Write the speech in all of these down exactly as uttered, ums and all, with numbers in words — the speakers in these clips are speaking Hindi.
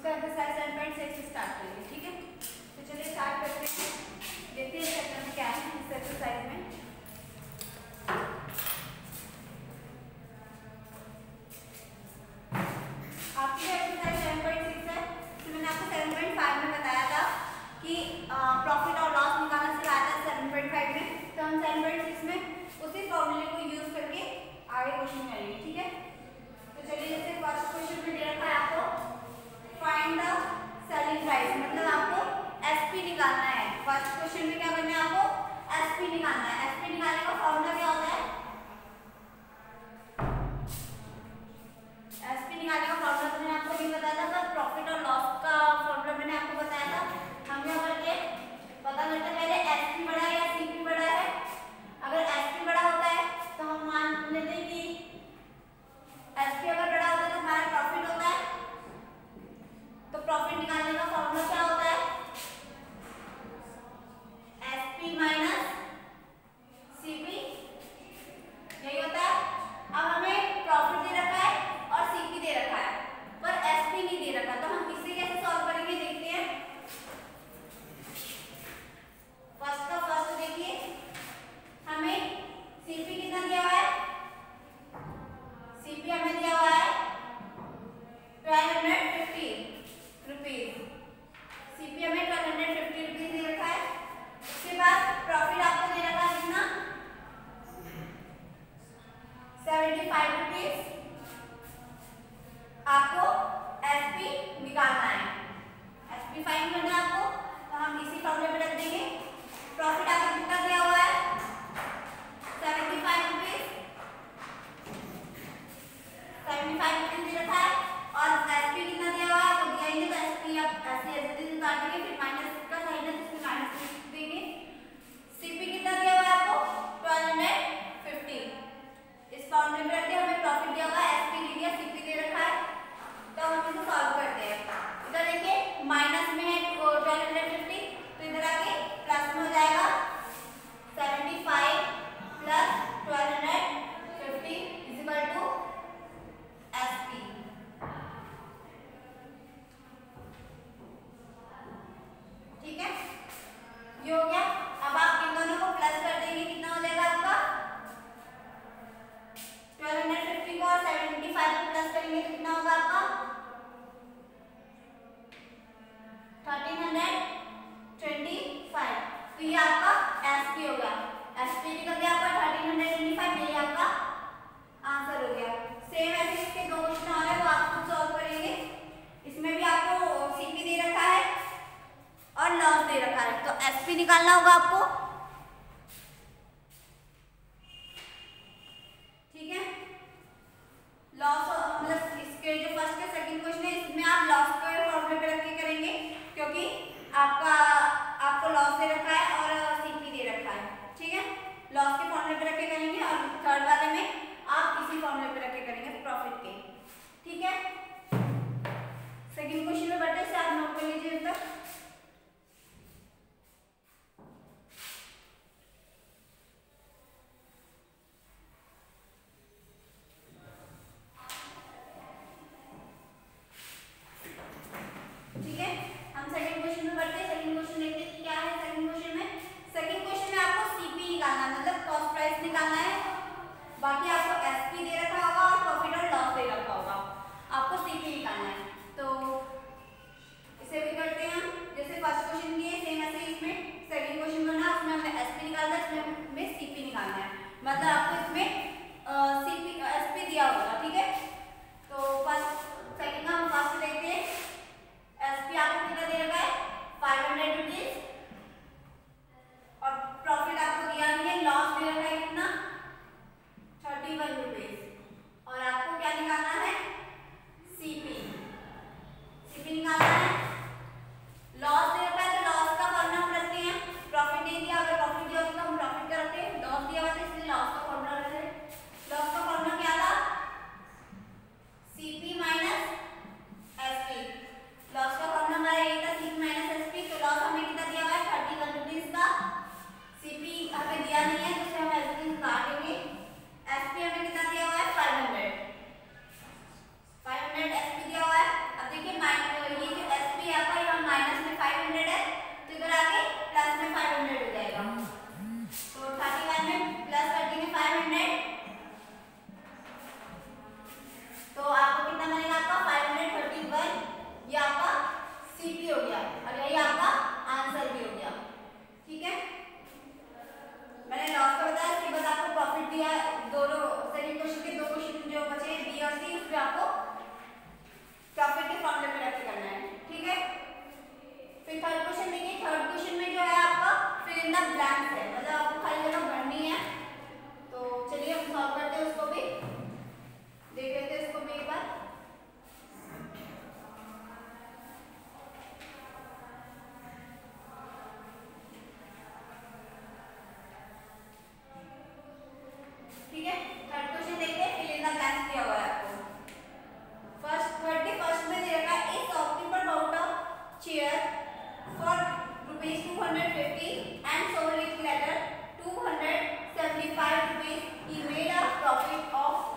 उसका एक्सरसाइज सेवन पॉइंट सिक्स से स्टार्ट करेंगे, ठीक है। तो चलिए स्टार्ट करते हैं, देखते हैं चैप्टर में क्या है इस एक्सरसाइज में। आपकी एक्सरसाइज सेवन पॉइंट सिक्स है, तो मैंने आपको सेवन पॉइंट फाइव में बताया था कि प्रॉफिट और लॉस निकालना सिखाया था सेवन पॉइंट फाइव में। तो हम सेवन पॉइंट सिक्स में उसी फॉर्मूले को यूज करके आगे क्वेश्चन करेंगे, ठीक है। तो चलिए जैसे फर्स्ट क्वेश्चन में दे रखा है आपको फाइंड द सेलिंग प्राइस, मतलब आपको एसपी निकालना है। फर्स्ट क्वेश्चन में क्या करना है, आपको एसपी निकालना है। एसपी निकालने का फॉर्मूला क्या होता है, एसपी निकालने का फॉर्मूला तो मैंने आपको नहीं बताया था, पर प्रॉफिट और लॉस का फॉर्मूला मैंने आपको बताया था। हम क्या करते पता करते पहले एसपी बड़ा है या सीपी बड़ा है। अगर एसपी बड़ा होता है तो हम मान लेते हैं कि एसपी अगर बड़ा होता है तो हमारा प्रॉफिट होता है। तो प्रॉफिट निकालने का फॉर्मूला क्या होता है, एसपी माइनस सीपी, यही होता है। अब हमें प्रॉफिट दे रखा है और सीपी दे रखा है, पर एसपी नहीं दे रखा, तो हम किससे कैसे सॉल्व करेंगे देखते हैं। फर्स्ट का फर्स्ट देखिए, हमें सीपी कितना दिया हुआ है, सीपी हमें दिया हुआ है twelve hundred fifty rupees, CP हमें ट्वेल्व हंड्रेड फिफ्टी रुपीज दे रखा है। उसके बाद प्रॉफिट आपको दे रखा है कितना, सेवेंटी फाइव रुपीज। आपको एसपी निकालना है, एसपी फाइंड करना है आपको, तो हम इसी फॉर्मूले में रख देंगे। प्रॉफिट आपको कितना दिया हुआ है, seventy five rupees, seventy five rupees दे रखा है। और एसपी कितना दिया हुआ है, आपको दिया ही नहीं, तो एसपी आप ऐसे ऐसे दिन काट देंगे, फिर माइनस का साइन है तो इसमें माइनस देंगे। सीपी कितना दिया हुआ है आपको, ट्वेल्व हंड्रेड फिफ्टी। इस फॉर्मूले में रख के हमें प्रॉफिट दिया हुआ है, एसपी दे दिया, सीपी दे रखा है। तो हम इसे सॉल्व करते हैं। इधर देखिए माइनस में है ट्वेल्व हंड्रेड फिफ्टी, तो इधर आके प्लस में हो जाएगा seventy five plus twelve hundred fifty is equal to SP. ठीक है, ये हो गया। अब आप इन दोनों को प्लस कर देंगे, कितना हो जाएगा आपका ट्वेल्व हंड्रेड फिफ्टी को और सेवेंटी फाइव को प्लस करेंगे तो कितना होगा आपका थर्टीन हंड्रेड ट्वेंटी फाइव। तो ये आपका एसपी होगा, एसपी निकल गया आपका थर्टीन हंड्रेड ट्वेंटी फाइव, ये आपका आंसर हो गया। सेम ऐसे इसके दो क्वेश्चन और है, वो आप खुद सॉल्व करेंगे। इसमें भी आपको सीपी दे रखा है और लॉस दे रखा है, तो एसपी निकालना होगा आपको, ठीक है। लॉस मतलब इसके जो फर्स्ट के सेकंड क्वेश्चन है इसमें आप लॉस के फॉर्मूले पे रख के करेंगे, क्योंकि आपका आपको लॉस दे रखा है और सीपी दे रखा है, ठीक है। लॉस के फॉर्मूले पे रख के करेंगे और थर्ड वाले में आप इसी फॉर्मूले पे रख के करेंगे प्रॉफिट के, ठीक है। सेकंड क्वेश्चन में बढ़ते से आप नोट कर लीजिए तक। ठीक है, हम सेकंड क्वेश्चन में बढ़ते हैं। सेकंड क्वेश्चन देखते हैं क्या है। सेकंड क्वेश्चन ब्लैंक्स है, मतलब आपको खाली जगह भरनी है। तो चलिए हम सॉल्व करते हैं, उसको भी देख लेते हैं, उसको भी एक बार। ठीक है, थर्ड क्वेश्चन देखते हैं, फिल इन द ब्लैंक्स दिया हुआ है आपको। फर्स्ट थर्टी फर्स्ट में दिया है a shopkeeper bought a chair for rupees two hundred fifty and sold it later two hundred seventy five rupees, he made a profit of,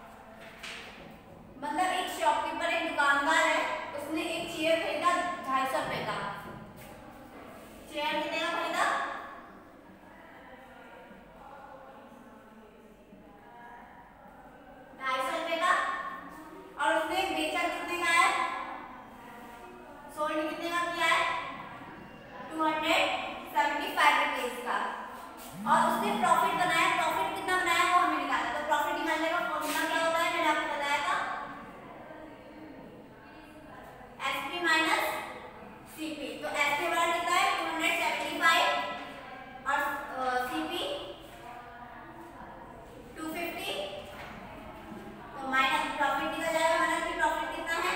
मतलब एक शॉपकीपर एक दुकानदार है, उसने एक चेयर खरीदा ढाई सौ रुपए का। चेयर कितने का खरीदा? ढाई सौ रुपए का, और उसने बेचा कितने का है? सोल्ड कितने का किया है? Two hundred seventy five rupees का, और उसने प्रॉफिट बनाया। प्रॉफिट कितना बनाया वो हमें निकालना। तो प्रॉफिट निकालने का फॉर्मूला क्या होता है, मैंने आपको बताया था, एसपी माइनस सीपी। तो एसपी हमारा कितना है? टू हंड्रेड सेवेंटी फाइव, और सीपी टू फिफ्टी, तो माइनस प्रॉफिट निकल जाएगा हमारा कि प्रॉफिट कितना है?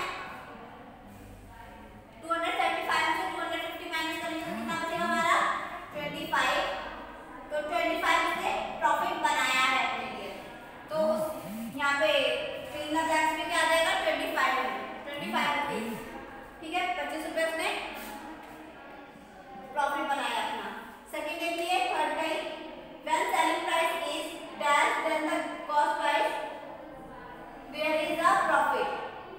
टू हंड्रेड सेवेंटी फाइव से टू हंड्रेड फिफ्टी माइनस करेंगे तो कितना बचेगा हमारा? Twenty five. तो ट्वेंटी फाइव से प्रॉफिट बनाया है अपने लिए। तो यहाँ पे फिल इन द ब्लैंक्स में क्या आ जाएगा? Twenty five twenty five rupees. ठीक है, पच्चीस रुपए उसने प्रॉफिट बनाया अपना। सेकंड देखिए, थर्ड का ही, when selling price is dash then the cost price there is a profit.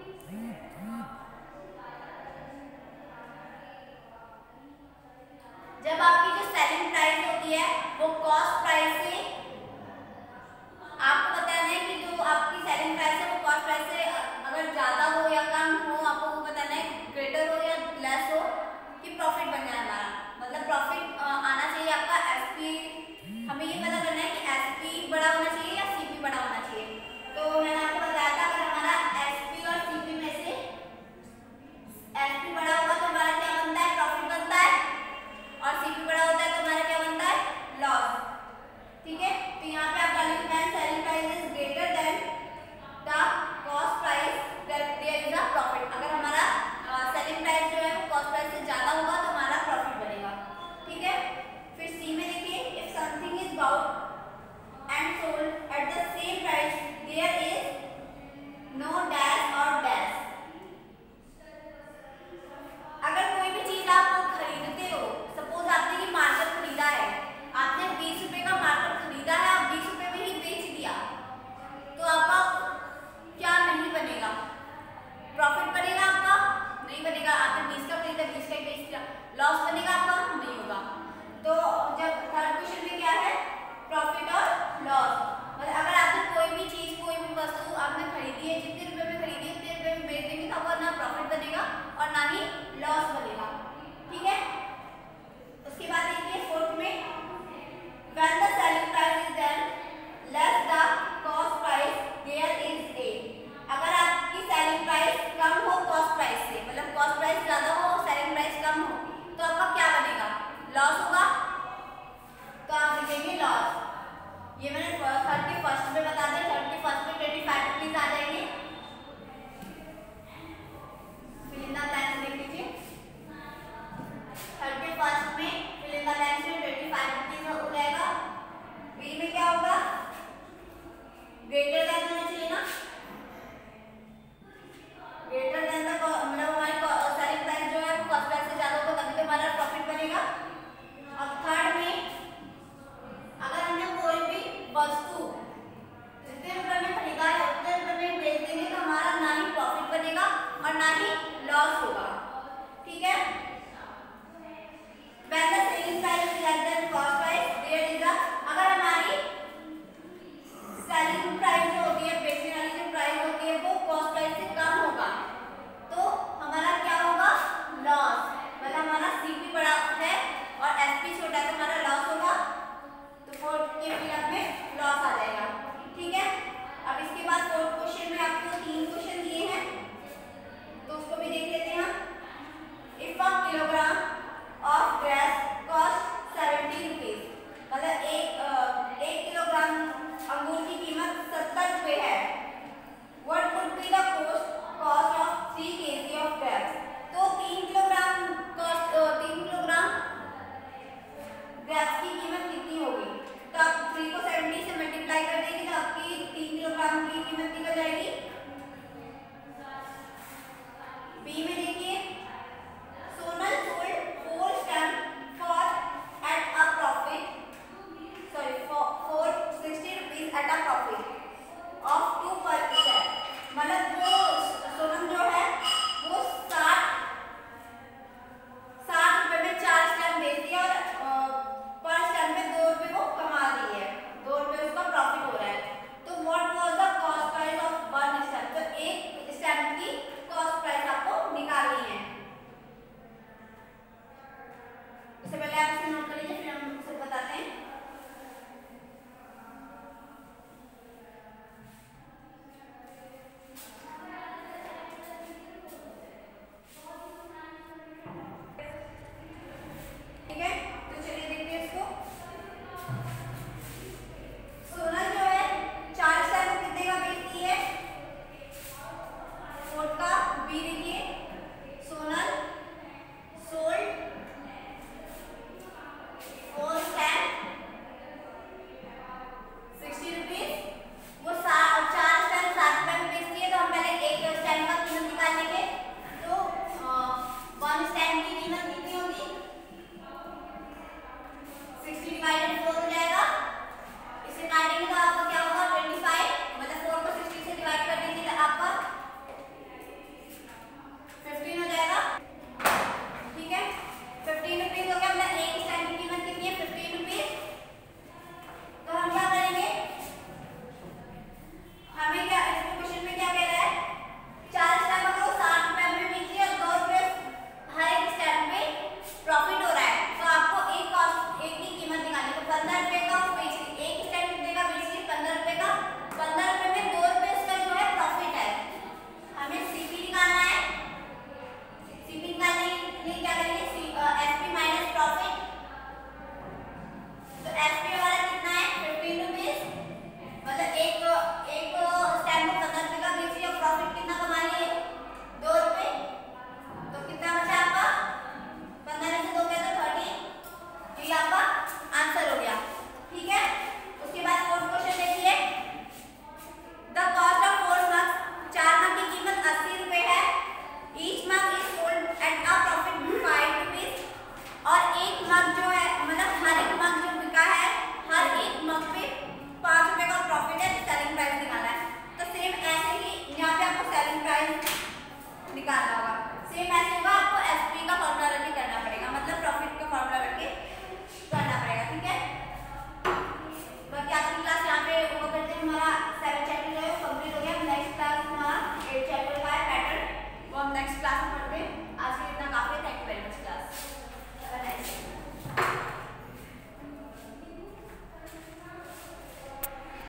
जब आपकी जो सेलिंग प्राइस होती है वो कॉस्ट प्राइस से, आपको बताना है कि जो आपकी सेलिंग प्राइस है वो कॉस्ट प्राइस से अगर ज्यादा हो या कम हो, आपको वो बताना है, ग्रेटर हो या लेस हो, कि प्रॉफिट बन जाए हमारा। मतलब प्रॉफिट आना चाहिए आपका एसपी, हमें ये पता करना है कि एसपी बड़ा होना चाहिए या सीपी बड़ा होना चाहिए। तो मैंने आपको बताया था, अगर हमारा एसपी और सीपी में से एसपी बड़ा होगा तो हमारा क्या बनता है? प्रॉफिट बनता है, और सीपी बड़ा होता है तो हमारा क्या बनता है? लॉस। ठीक है, तो यहाँ पे आप डालेंगे when selling price is greater than the cost price there is a profit. अगर हमारा सेलिंग प्राइस जो है वो कॉस्ट प्राइस से ज्यादा होगा तो हमारा प्रॉफिट बनेगा। ठीक है, फिर सी में देखिए, if something is bought and sold at the same price there is no dash और डैश। अगर कोई भी चीज आप खरीदते हो, सपोज आपने ये मार्कर खरीदा है, आपने बीस रुपए का मार्कर खरीदा है, आप बीस रुपए में ही बेच दिया, तो आपका क्या नहीं बनेगा? प्रॉफिट बनेगा आपका? नहीं बनेगा। आपने बीस का खरीदा, बीस का बेच दिया, लॉस बनेगा आपका? नहीं होगा। तो जब थर्ड क्वेश्चन में क्या है? प्रॉफिट और लॉस। मतलब अगर आपने कोई भी चीज, कोई भी वस्तु आपने खरीदी है, जितने रुपए में खरीदी है उतने रुपए में बेच देंगे तो आपका ना प्रॉफिट बनेगा और ना ही लॉस बनेगा। ठीक है, उसके बाद देखिए फोर्थ में, when the selling price is then less the cost price there is a। अगर आपकी सेलिंग प्राइस कम हो कॉस्ट प्राइस से, मतलब कॉस्ट प्राइस ज्यादा हो और सेलिंग प्राइस कम हो, तो आपका क्या बनेगा? लॉस होगा। तो आप लिखेंगे लॉस। ये मैंने थर्टी फर्स्ट में बता दिया, थर्टी फर्स्ट में ट्वेंटी फाइव रुपीज आ जाएंगे। फिल इन द ब्लैंक्स लिख लीजिए, थर्टी फर्स्ट में फिल इन द ब्लैंक्स में ट्वेंटी फाइव रुपीज हो जाएगा। बी में क्या होगा? ग्रेटर देन होना चाहिए ना, ग्रेटर देन द, मतलब हमारी सेलिंग प्राइस जो है वो कॉस्ट प्राइस से ज्यादा होगा तभी तो हमारा प्रॉफिट बनेगा। और थर्ड में, अगर हमने कोई भी वस्तु जितने रुपए में खरीदा है उतने रुपए में बेच देंगे तो हमारा ना ही प्रॉफिट बनेगा और ना ही लॉस होगा। ठीक है, when the selling price is less than cost price there is a, अगर हमारी सेलिंग